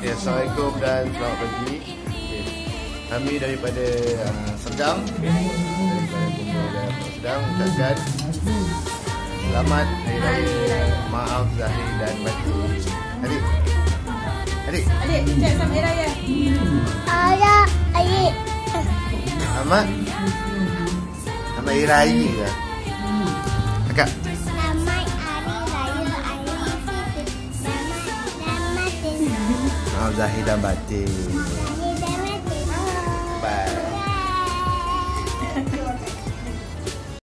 Okay, Assalamualaikum dan selamat pagi. Okay. Kami daripada Serdang, daripada Kumpul dan Serdang ucapkan selamat Hari Raya, maaf, zahir dan batin. Adik, ucap selamat Hari Raya. Adik. Selamat Hari Raya ke? Kakak. Selamat Hari Raya Aidilfitri. Selamat dan batin. Maaf, zahir dan batin.